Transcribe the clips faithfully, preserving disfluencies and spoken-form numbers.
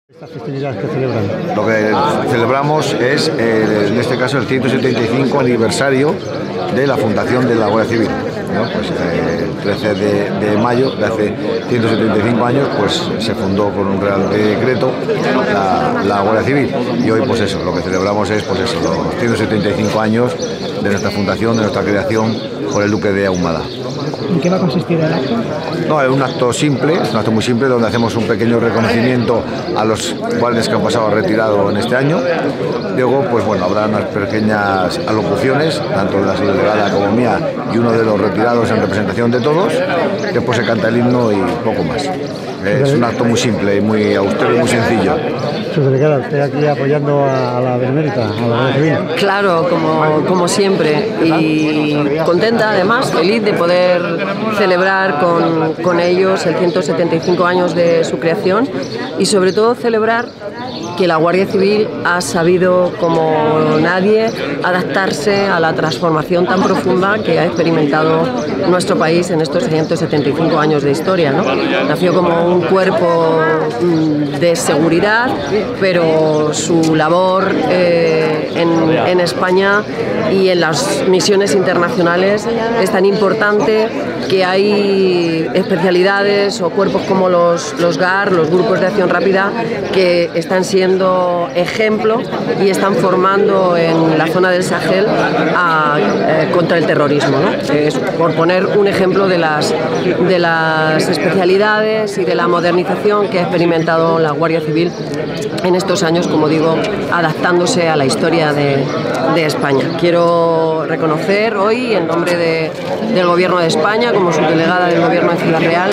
¿Estas festividades que celebran? Lo que celebramos es, eh, en este caso, el ciento setenta y cinco aniversario de la fundación de la Guardia Civil, ¿no? Pues, eh, el trece de mayo de hace ciento setenta y cinco años, pues se fundó con un real decreto la, la Guardia Civil, y hoy pues eso, lo que celebramos es pues eso, los ciento setenta y cinco años de nuestra fundación, de nuestra creación por el Duque de Ahumada. ¿En qué va a consistir el acto? No, es un acto simple, es un acto muy simple donde hacemos un pequeño reconocimiento a los guardias que han pasado retirado en este año. Luego, pues bueno, habrá unas pequeñas alocuciones, tanto de la delegada como mía, y uno de los retirados en representación de todos. Después se canta el himno y poco más. Es un acto muy simple y muy austero y muy sencillo. Su delegada, usted aquí apoyando a la Benemérita, a la Guardia Civil. Claro, como, como siempre, y contenta además, feliz de poder celebrar con, con ellos el ciento setenta y cinco años de su creación, y sobre todo celebrar que la Guardia Civil ha sabido como nadie adaptarse a la transformación tan profunda que ha experimentado nuestro país en estos ciento setenta y cinco años de historia, ¿no? Nació como un cuerpo de seguridad, pero su labor eh, en, en España y en las misiones internacionales es tan importante que hay especialidades o cuerpos como los, los G A R, los Grupos de Acción Rápida, que están siendo ejemplo y están formando en la zona del Sahel a, eh, contra el terrorismo, ¿no? Es por poner un ejemplo de las, de las especialidades y de la modernización que ha experimentado la Guardia Civil en estos años, como digo, adaptándose a la historia de, de España. Quiero reconocer hoy, en nombre de, del Gobierno de España, como subdelegada del Gobierno de Ciudad Real,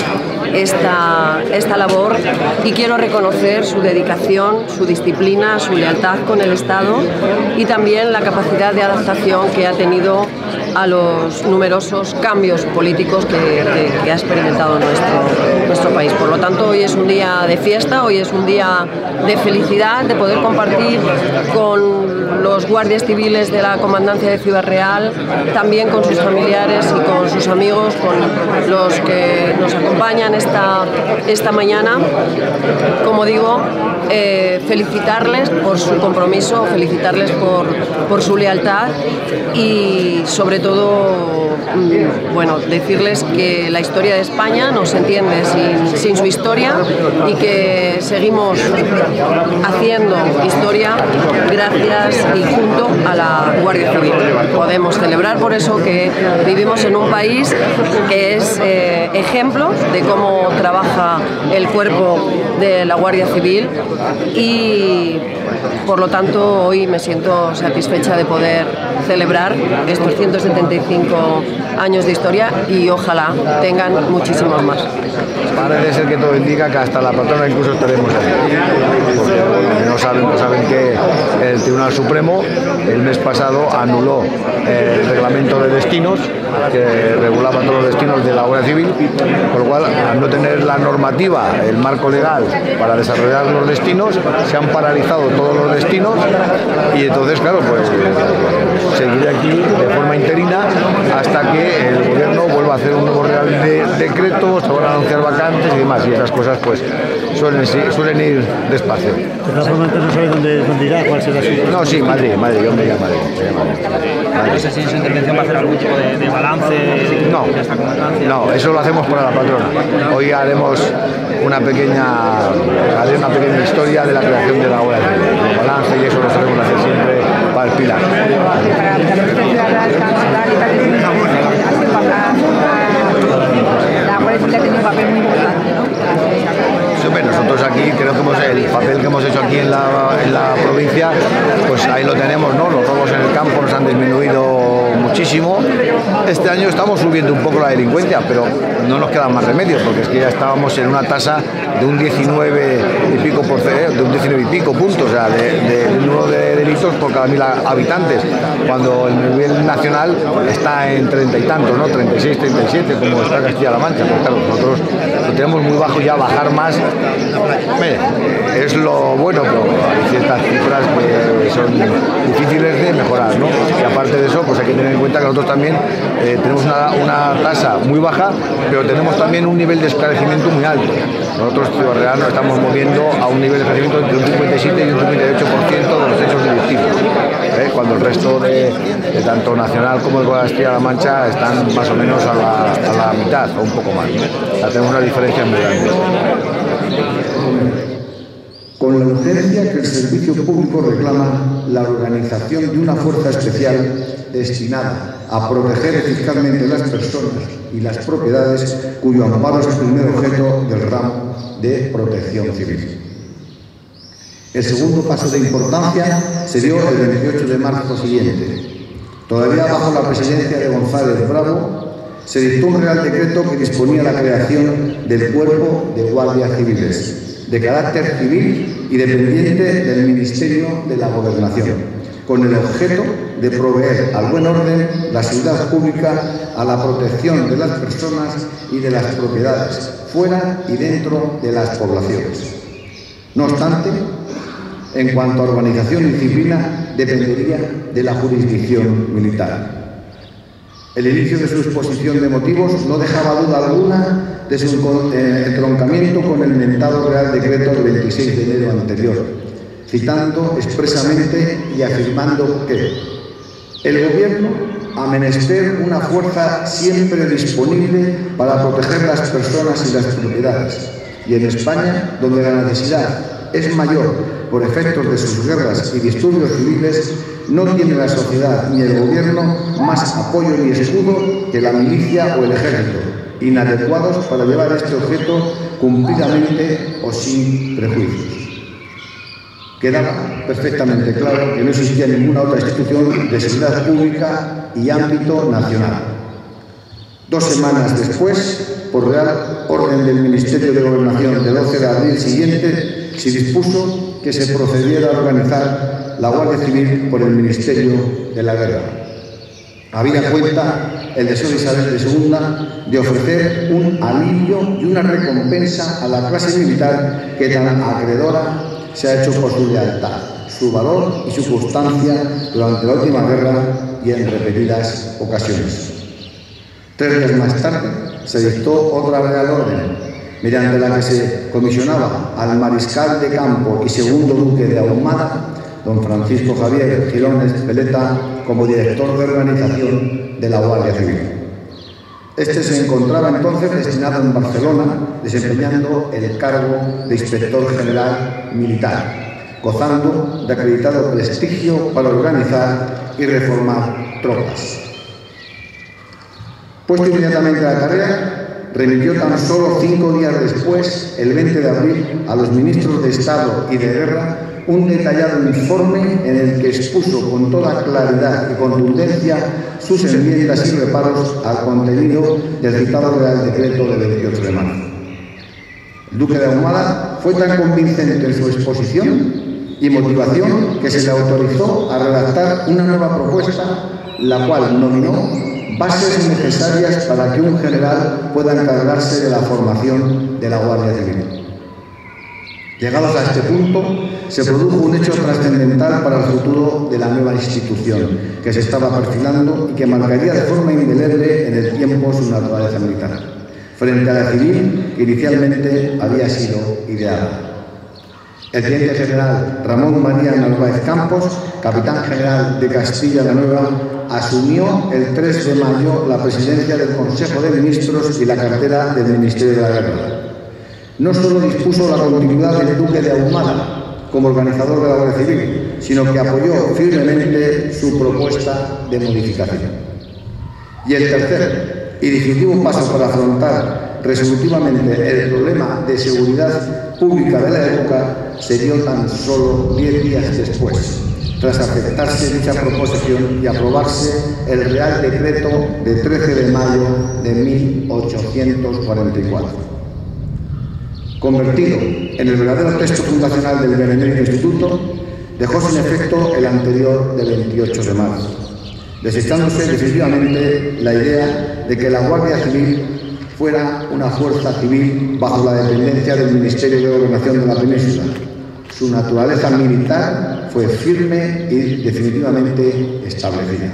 esta, esta labor, y quiero reconocer su dedicación, su disciplina, su lealtad con el Estado y también la capacidad de adaptación que ha tenido a los numerosos cambios políticos que, que, que ha experimentado nuestro, nuestro país. Por lo tanto, hoy es un día de fiesta, hoy es un día de felicidad, de poder compartir con los guardias civiles de la Comandancia de Ciudad Real, también con sus familiares y con sus amigos, con los que nos acompañan esta, esta mañana. Como digo, eh, felicitarles por su compromiso, felicitarles por, por su lealtad y sobre todo, bueno, decirles que la historia de España no se entiende sin, sin su historia, y que seguimos haciendo historia gracias y junto a la Guardia Civil. Podemos celebrar por eso que vivimos en un país que es eh, ejemplo de cómo trabaja el cuerpo de la Guardia Civil, y por lo tanto hoy me siento satisfecha de poder celebrar estos ciento setenta y cinco años de historia, y ojalá tengan muchísimos más. Parece ser que todo indica que hasta la patrona incluso estaremos ahí, porque no saben, no saben que el Tribunal Supremo el mes pasado anuló el reglamento de destinos que regulaba todos los destinos de la Guardia Civil, por lo cual, al no tener la normativa, el marco legal para desarrollar los destinos, se han paralizado todos los destinos, y entonces, claro, pues seguiré aquí de forma interina hasta que el gobierno vuelva a hacer un nuevo real de, decreto, se van a anunciar vacantes y demás, y esas cosas pues suelen, suelen ir despacio. De todas formas, entonces no sabe dónde, dónde irá, cuál será su... No, sí, Madrid, Madrid, yo me voy a Madrid. Madrid. No sé si en su intervención va a hacer algún tipo de, de balance no, de esta comandancia. No, eso lo hacemos para la patrona. Hoy haremos una pequeña, haré una pequeña historia de la creación de la Guardia Civil. El balance, y eso lo sabemos hacer siempre para el pilar. La Guardia Civil tiene un papel muy importante, ¿no? Bueno, nosotros aquí creo que hemos, el papel que hemos hecho aquí en la, en la provincia, pues ahí lo tenemos, ¿no? Los robos en el campo nos han disminuido muchísimo. Este año estamos subiendo un poco la delincuencia, pero no nos queda más remedio, porque es que ya estábamos en una tasa de un diecinueve y pico por de un diecinueve y pico puntos, o sea, de, de un número de delitos por cada mil habitantes, cuando el nivel nacional está en treinta y tantos, ¿no? treinta y seis, treinta y siete, como está Castilla-La Mancha. Pues claro, nosotros lo tenemos muy bajo, ya bajar más. Mire, es lo bueno, pero hay ciertas cifras que son difíciles de mejorar, ¿no? Y aparte de eso, pues hay que tener en cuenta que nosotros también eh, tenemos una, una tasa muy baja, pero tenemos también un nivel de esclarecimiento muy alto. Nosotros, Ciudad Real, nos estamos moviendo a un nivel de esclarecimiento entre un cincuenta y siete y un cincuenta y ocho por ciento de los hechos delictivos, ¿eh? Cuando el resto de, de tanto Nacional como de Castilla-La Mancha están más o menos a la, a la mitad o un poco más, ¿no? O sea, tenemos una diferencia muy grande. Con la urgencia que el servicio público reclama la organización de una fuerza especial destinada a proteger eficazmente las personas y las propiedades cuyo amparo es el primer objeto del ramo de protección civil. El segundo paso de importancia se dio el veintiocho de marzo siguiente. Todavía bajo la presidencia de González Bravo, se dictó un Real Decreto que disponía la creación del Cuerpo de Guardias Civiles, de carácter civil y dependiente del Ministerio de la Gobernación, con el objeto de proveer al buen orden, la seguridad pública, a la protección de las personas y de las propiedades, fuera y dentro de las poblaciones. No obstante, en cuanto a organización y disciplina, dependería de la jurisdicción militar. El inicio de su exposición de motivos no dejaba duda alguna de su entroncamiento con el mentado Real Decreto del veintiséis de enero anterior, citando expresamente y afirmando que el Gobierno ha menester una fuerza siempre disponible para proteger las personas y las propiedades, y en España, donde la necesidad es mayor por efectos de sus guerras y disturbios civiles, no tiene la sociedad ni el Gobierno más apoyo ni escudo que la milicia o el ejército, inadecuados para llevar este objeto cumplidamente o sin prejuicios. Quedaba perfectamente claro que no existía ninguna otra institución de seguridad pública y ámbito nacional. Dos semanas después, por Real Orden del Ministerio de Gobernación de doce de abril siguiente, se dispuso que se procediera a organizar la Guardia Civil por el Ministerio de la Guerra. Había cuenta el deseo de Isabel de segunda de ofrecer un alivio y una recompensa a la clase militar que tan acreedora se ha hecho por su lealtad, su valor y su constancia durante la última guerra y en repetidas ocasiones. Tres días más tarde se dictó otra Real Orden, mediante la que se comisionaba al mariscal de campo y segundo duque de Ahumada, don Francisco Javier Girones Peleta, como director de organización de la Guardia Civil. Este se encontraba entonces destinado en Barcelona, desempeñando el cargo de inspector general militar, gozando de acreditado prestigio para organizar y reformar tropas. Puesto inmediatamente a la tarea, remitió tan solo cinco días después, el veinte de abril, a los ministros de Estado y de Guerra un detallado informe en el que expuso con toda claridad y contundencia sus enmiendas y reparos al contenido del citado Real Decreto del veintiocho de marzo. El duque de Ahumada fue tan convincente en su exposición y motivación que se le autorizó a redactar una nueva propuesta, la cual nominó bases necesarias para que un general pueda encargarse de la formación de la Guardia Civil. Llegados a este punto, se produjo un hecho trascendental para el futuro de la nueva institución, que se estaba perfilando y que marcaría de forma indeleble en el tiempo su naturaleza militar, frente a la civil que inicialmente había sido ideada. El teniente general Ramón María Narváez Campos, capitán general de Castilla la Nueva, asumió el tres de mayo la presidencia del Consejo de Ministros y la cartera del Ministerio de la Guerra. No solo dispuso la continuidad del duque de Ahumada como organizador de la Guardia Civil, sino que apoyó firmemente su propuesta de modificación. Y el tercer y definitivo paso para afrontar resolutivamente el problema de seguridad pública de la época se dio tan solo diez días después, tras aceptarse dicha proposición y aprobarse el Real Decreto de trece de mayo de mil ochocientos cuarenta y cuatro. Convertido en el verdadero texto fundacional del Benemérito Instituto, dejó sin efecto el anterior del veintiocho de marzo, desechándose definitivamente la idea de que la Guardia Civil fuera una fuerza civil bajo la dependencia del Ministerio de Gobernación de la Península, su naturaleza militar fue firme y definitivamente establecida.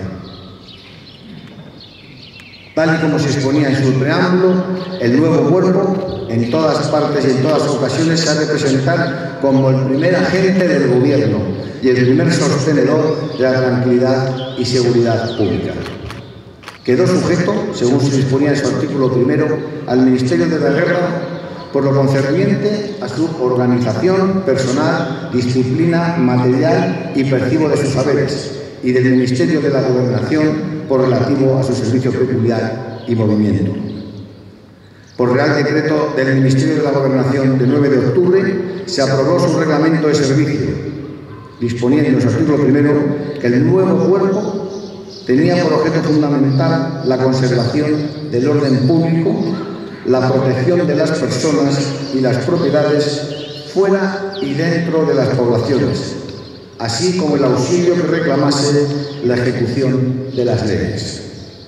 Tal y como se exponía en su preámbulo, el nuevo cuerpo, en todas partes y en todas ocasiones, se ha de presentar como el primer agente del gobierno y el primer sostenedor de la tranquilidad y seguridad pública. Quedó sujeto, según se disponía en su artículo primero, al Ministerio de la Guerra por lo concerniente a su organización personal, disciplina, material y percibo de sus saberes, y del Ministerio de la Gobernación por relativo a su servicio peculiar y movimiento. Por Real Decreto del Ministerio de la Gobernación de nueve de octubre se aprobó su reglamento de servicio, disponiendo en su artículo primero que el nuevo cuerpo tenía por objeto fundamental la conservación del orden público, la protección de las personas y las propiedades fuera y dentro de las poblaciones, así como el auxilio que reclamase la ejecución de las leyes.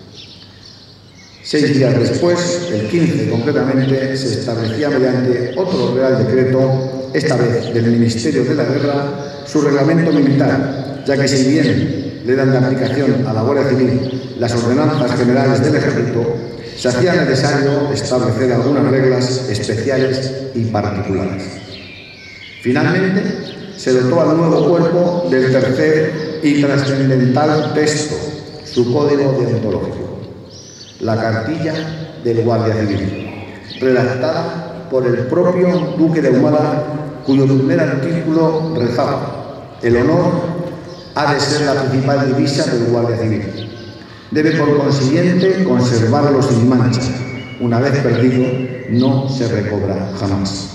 Seis días después, el quince concretamente, se establecía mediante otro Real Decreto, esta vez del Ministerio de la Guerra, su reglamento militar, ya que si bien le dan de aplicación a la Guardia Civil las ordenanzas generales del Ejército, se hacía necesario establecer algunas reglas especiales y particulares. Finalmente, se dotó al nuevo cuerpo del tercer y trascendental texto, su código deontológico, la cartilla del Guardia Civil, redactada por el propio Duque de Ahumada, cuyo primer artículo rezaba: el honor ha de ser la principal divisa del Guardia Civil. Debe, por consiguiente, conservarlo sin mancha. Una vez perdido, no se recobra jamás.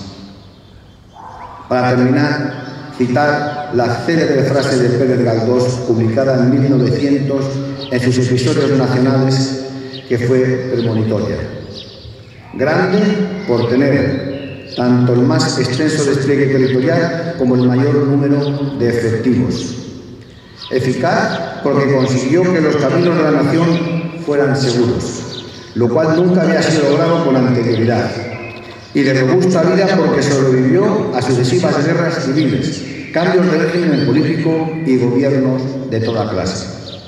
Para terminar, citar la célebre frase de Pérez Galdós, publicada en mil novecientos en sus episodios nacionales, que fue premonitoria. Grande por tener tanto el más extenso despliegue territorial como el mayor número de efectivos. Eficaz porque consiguió que los caminos de la nación fueran seguros, lo cual nunca había sido logrado con anterioridad. Y de robusta vida porque sobrevivió a sucesivas guerras civiles, cambios de régimen político y gobiernos de toda clase.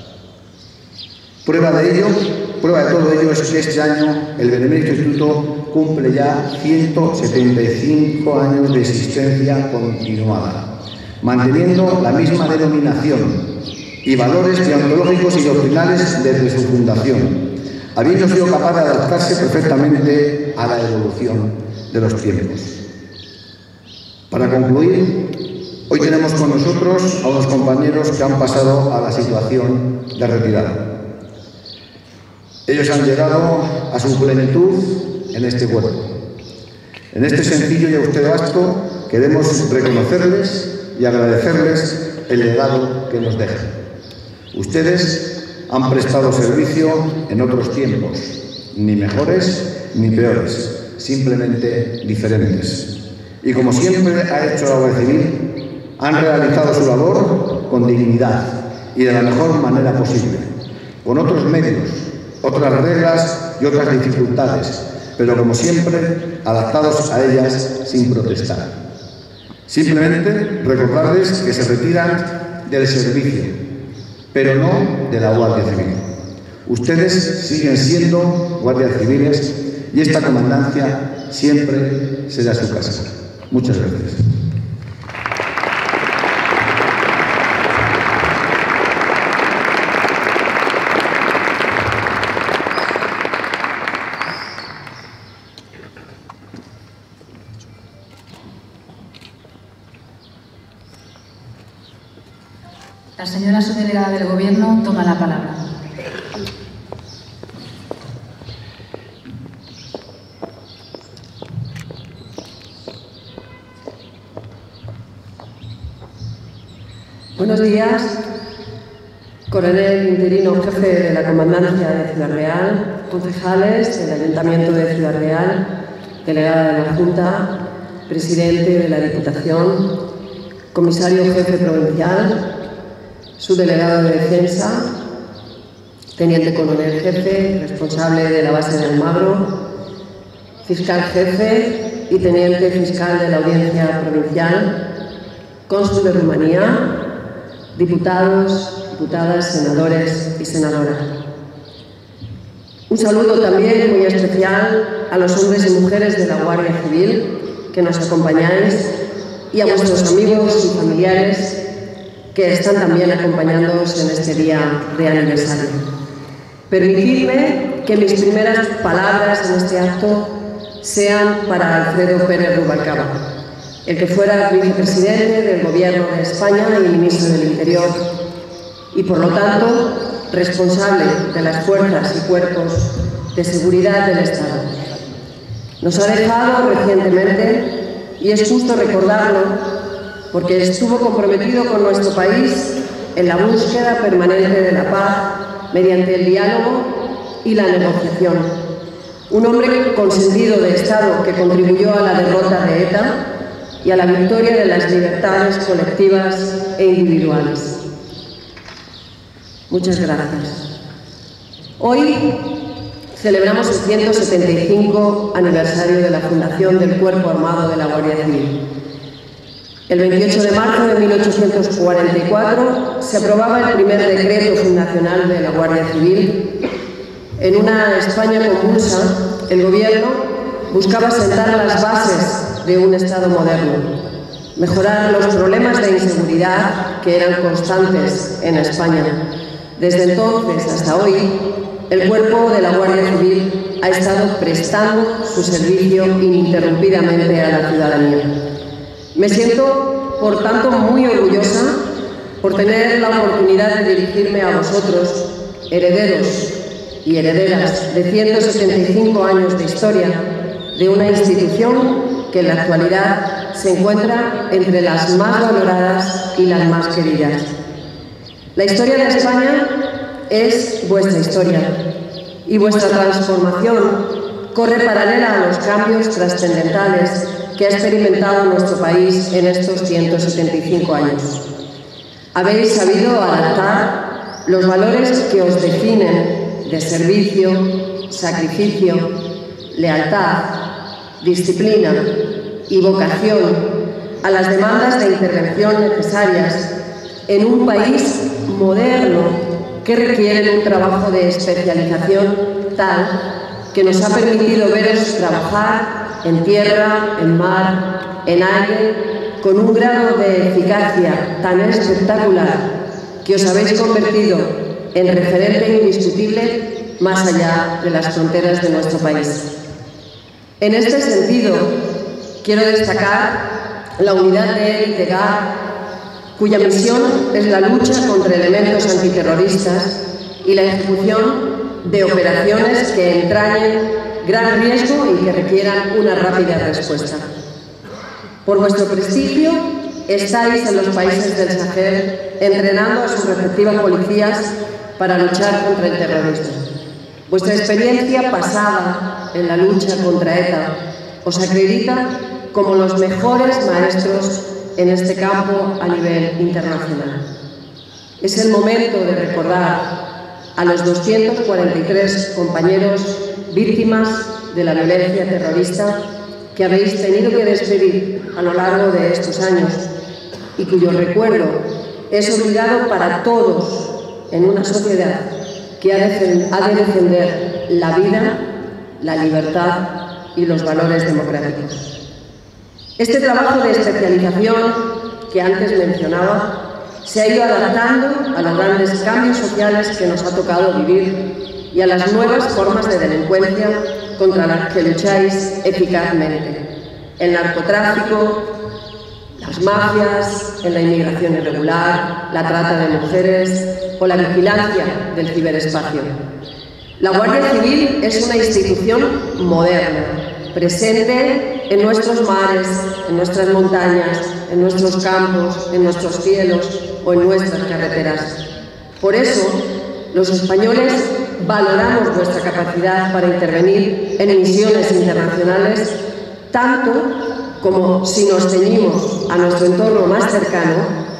Prueba de ello, prueba de todo ello es que este año el Benemérito Instituto cumple ya ciento setenta y cinco años de existencia continuada, manteniendo la misma denominación y valores deontológicos y doctrinales desde su fundación, habiendo sido capaz de adaptarse perfectamente a la evolución de los tiempos. Para concluir, hoy tenemos con nosotros a unos compañeros que han pasado a la situación de retirada. Ellos han llegado a su plenitud en este cuerpo. En este sencillo y austero acto queremos reconocerles y agradecerles el legado que nos dejan. Ustedes han prestado servicio en otros tiempos, ni mejores ni peores, simplemente diferentes. Y como siempre ha hecho la Guardia Civil, han realizado su labor con dignidad y de la mejor manera posible, con otros medios, otras reglas y otras dificultades, pero como siempre, adaptados a ellas sin protestar. Simplemente recordarles que se retiran del servicio, pero no de la Guardia Civil. Ustedes siguen siendo guardias civiles y esta comandancia siempre será su casa. Muchas gracias. La señora subdelegada del Gobierno toma la palabra. Buenos días, coronel interino jefe de la Comandancia de Ciudad Real, concejales del Ayuntamiento de Ciudad Real, delegada de la Junta, presidente de la Diputación, comisario jefe provincial, subdelegado de Defensa, teniente coronel jefe, responsable de la base de Almagro, fiscal jefe y teniente fiscal de la Audiencia Provincial, cónsul de Rumanía, diputados, diputadas, senadores y senadoras. Un saludo también muy especial a los hombres y mujeres de la Guardia Civil que nos acompañáis y a vuestros amigos y familiares que están también acompañándoos en este día de aniversario. Permitidme que mis primeras palabras en este acto sean para Alfredo Pérez Rubalcaba, el que fuera vicepresidente del Gobierno de España y ministro del Interior, y por lo tanto responsable de las fuerzas y cuerpos de seguridad del Estado. Nos ha dejado recientemente, y es justo recordarlo, porque estuvo comprometido con nuestro país en la búsqueda permanente de la paz mediante el diálogo y la negociación. Un hombre con sentido de Estado que contribuyó a la derrota de ETA y a la victoria de las libertades colectivas e individuales. Muchas gracias. Hoy celebramos el ciento setenta y cinco aniversario de la fundación del Cuerpo Armado de la Guardia Civil. El veintiocho de marzo de mil ochocientos cuarenta y cuatro se aprobaba el primer decreto fundacional de la Guardia Civil. En una España convulsa, el Gobierno buscaba sentar las bases de un Estado moderno, mejorar los problemas de inseguridad que eran constantes en España. Desde entonces hasta hoy, el Cuerpo de la Guardia Civil ha estado prestando su servicio ininterrumpidamente a la ciudadanía. Me siento, por tanto, muy orgullosa por tener la oportunidad de dirigirme a vosotros, herederos y herederas de ciento setenta y cinco años de historia de una institución que en la actualidad se encuentra entre las más valoradas y las más queridas. La historia de España es vuestra historia y vuestra transformación corre paralela a los cambios trascendentales que ha experimentado nuestro país en estos ciento setenta y cinco años. Habéis sabido adaptar los valores que os definen de servicio, sacrificio, lealtad, disciplina y vocación a las demandas de intervención necesarias en un país moderno que requiere un trabajo de especialización tal que nos ha permitido veros trabajar en tierra, en mar, en aire, con un grado de eficacia tan espectacular que os habéis convertido en referente indiscutible más allá de las fronteras de nuestro país. En este sentido, quiero destacar la unidad de élite G A R, cuya misión es la lucha contra elementos antiterroristas y la ejecución de operaciones que entrañen gran riesgo y que requieran una rápida respuesta. Por vuestro prestigio, estáis en los países del Sahel entrenando a sus respectivas policías para luchar contra el terrorismo. Vuestra experiencia pasada en la lucha contra ETA os acredita como los mejores maestros en este campo a nivel internacional. Es el momento de recordar a los doscientos cuarenta y tres compañeros víctimas de la violencia terrorista que habéis tenido que despedir a lo largo de estos años y cuyo recuerdo es obligado para todos en una sociedad que ha de defender la vida, la libertad y los valores democráticos. Este trabajo de especialización que antes mencionaba se ha ido adaptando a los grandes cambios sociales que nos ha tocado vivir y a las nuevas formas de delincuencia contra las que lucháis eficazmente. El narcotráfico, las mafias, en la inmigración irregular, la trata de mujeres o la vigilancia del ciberespacio. La Guardia Civil es una institución moderna, presente en nuestros mares, en nuestras montañas, en nuestros campos, en nuestros cielos o en nuestras carreteras. Por eso, los españoles valoramos vuestra capacidad para intervenir en misiones internacionales, tanto como, si nos ceñimos a nuestro entorno más cercano,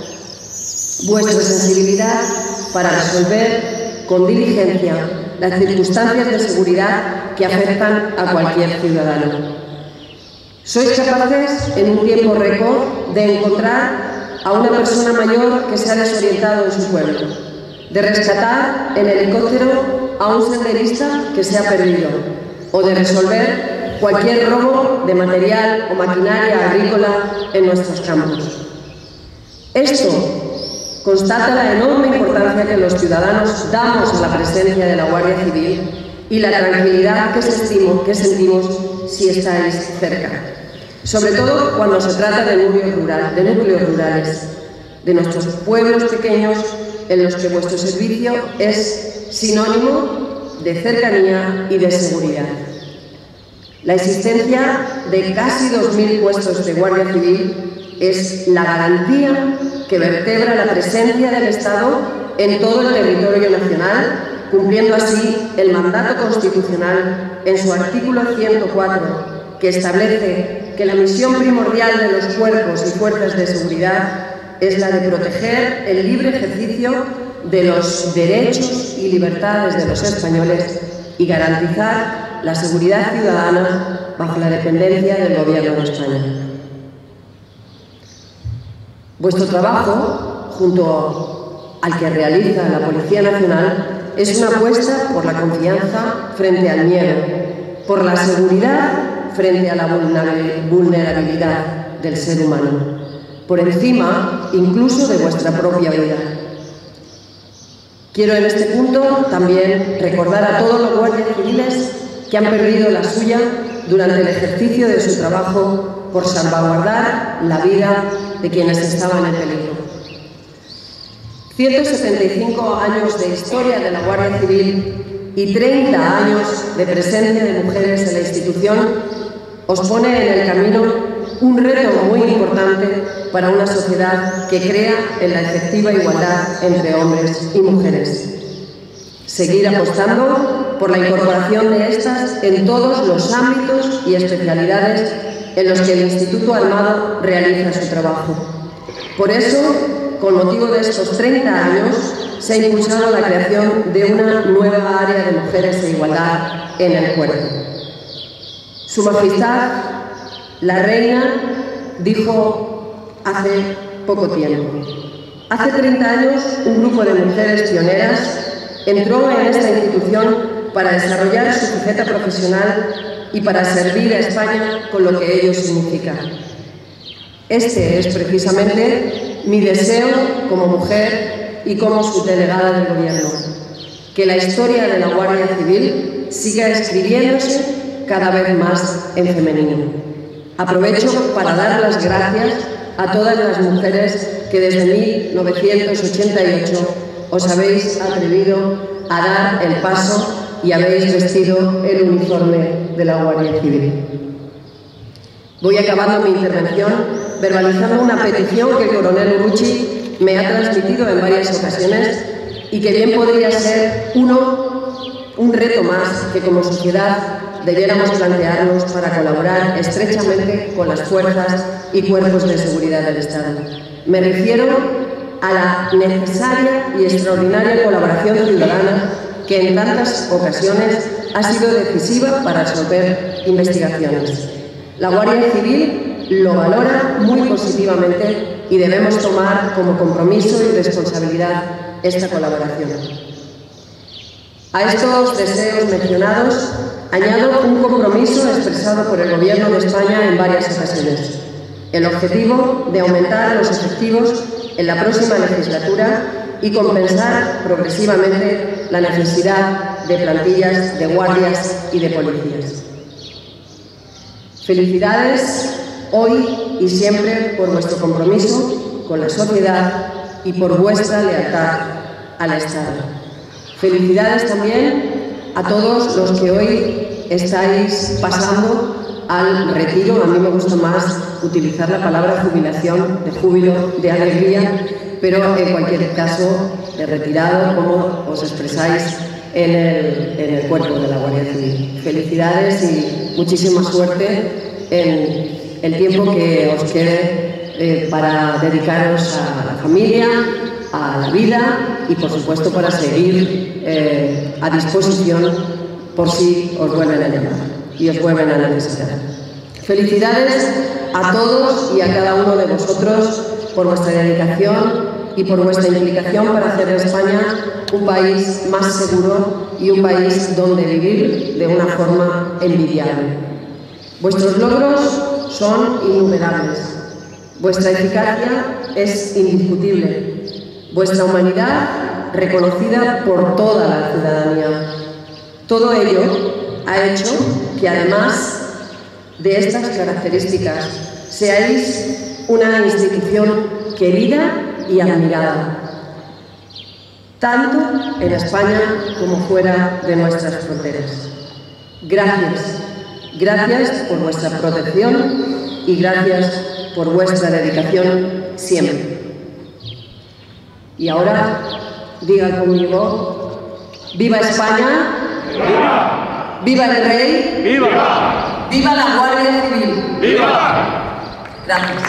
vuestra sensibilidad para resolver con diligencia las circunstancias de seguridad que afectan a cualquier ciudadano. Sois capaces, en un tiempo récord, de encontrar a una persona mayor que se ha desorientado en su pueblo, de rescatar en helicóptero a un senderista que se ha perdido, o de resolver cualquier robo de material o maquinaria agrícola en nuestros campos. Esto constata la enorme importancia que los ciudadanos damos a la presencia de la Guardia Civil y la tranquilidad que sentimos, que sentimos si estáis cerca. Sobre todo cuando se trata de núcleos, rural, de núcleos rurales, de nuestros pueblos pequeños en los que vuestro servicio es sinónimo de cercanía y de seguridad. La existencia de casi dos mil puestos de Guardia Civil es la garantía que vertebra la presencia del Estado en todo el territorio nacional, cumpliendo así el mandato constitucional en su artículo ciento cuatro, que establece que la misión primordial de los cuerpos y fuerzas de seguridad es la de proteger el libre ejercicio de los derechos y libertades de los españoles y garantizar la seguridad ciudadana bajo la dependencia del Gobierno de España. Vuestro trabajo, junto al que realiza la Policía Nacional, es una apuesta por la confianza frente al miedo, por la seguridad frente a la vulnerabilidad del ser humano, por encima incluso de vuestra propia vida. Quiero en este punto también recordar a todos los guardias civiles que han perdido la suya durante el ejercicio de su trabajo por salvaguardar la vida de quienes estaban en peligro. ciento setenta y cinco años de historia de la Guardia Civil y treinta años de presencia de mujeres en la institución os pone en el camino un reto muy importante para una sociedad que crea en la efectiva igualdad entre hombres y mujeres. Seguir apostando por la incorporación de estas en todos los ámbitos y especialidades en los que el Instituto Armado realiza su trabajo. Por eso, con motivo de estos treinta años, se ha impulsado la creación de una nueva área de mujeres e igualdad en el cuerpo. Su Majestad, la Reina, dijo hace poco tiempo: hace treinta años un grupo de mujeres pioneras entró en esta institución para desarrollar su faceta profesional y para servir a España con lo que ello significa. Este es precisamente mi deseo como mujer y como subdelegada del Gobierno, que la historia de la Guardia Civil siga escribiéndose cada vez más en femenino. Aprovecho para dar las gracias a todas las mujeres que desde mil novecientos ochenta y ocho os habéis atrevido a dar el paso y habéis vestido el uniforme de la Guardia Civil. Voy acabando mi intervención verbalizando una petición que el coronel Urruchi me ha transmitido en varias ocasiones y que bien podría ser uno, un reto más que como sociedad debiéramos plantearnos para colaborar estrechamente con las fuerzas y cuerpos de seguridad del Estado. Me refiero a la necesaria y extraordinaria colaboración ciudadana que en tantas ocasiones ha sido decisiva para resolver investigaciones. La Guardia Civil lo valora muy positivamente y debemos tomar como compromiso y responsabilidad esta colaboración. A estos deseos mencionados añado un compromiso expresado por el Gobierno de España en varias ocasiones: el objetivo de aumentar los efectivos en la próxima legislatura y compensar progresivamente la necesidad de plantillas de guardias y de policías. Felicidades hoy y siempre por vuestro compromiso con la sociedad y por vuestra lealtad al Estado. Felicidades también a todos los que hoy estáis pasando al retiro. A mí me gusta más utilizar la palabra jubilación, de júbilo, de alegría, pero en cualquier caso de retirado, como os expresáis en el, en el cuerpo de la Guardia Civil. Felicidades y muchísima suerte en el tiempo que os quede eh, para dedicaros a la familia, a la vida y, por supuesto, para seguir eh, a disposición por si os vuelven a llamar y os vuelven a necesitar. Felicidades a todos y a cada uno de vosotros por vuestra dedicación y por vuestra implicación para hacer de España un país más seguro y un país donde vivir de una forma envidiable. Vuestros logros son innumerables. Vuestra eficacia es indiscutible. Vuestra humanidad reconocida por toda la ciudadanía. Todo ello ha hecho que, además de estas características, seáis una institución querida y admirada, tanto en España como fuera de nuestras fronteras. Gracias, gracias por vuestra protección y gracias por vuestra dedicación siempre. Y ahora, diga conmigo, ¡viva España! ¡Viva! ¡Viva el Rey! ¡Viva! ¡Viva la Guardia Civil! ¡Viva! Gracias.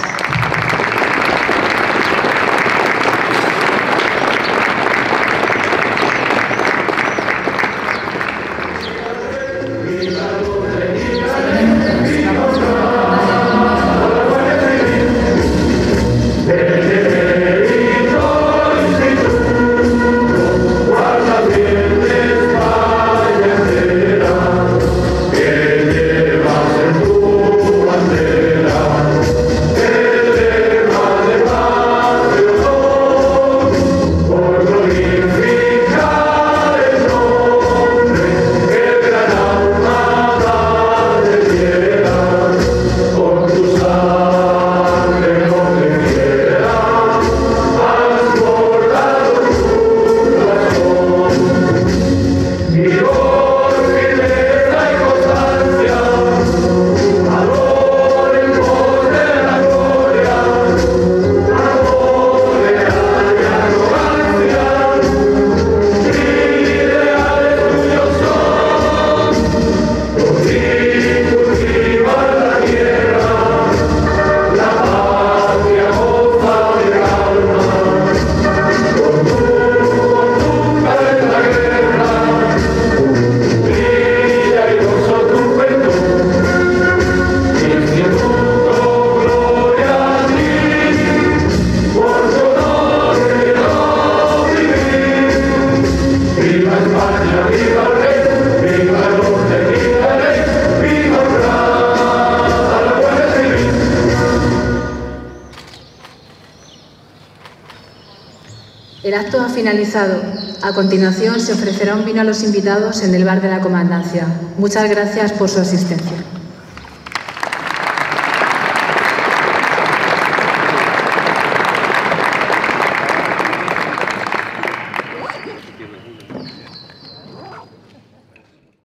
El acto ha finalizado. A continuación se ofrecerá un vino a los invitados en el bar de la Comandancia. Muchas gracias por su asistencia.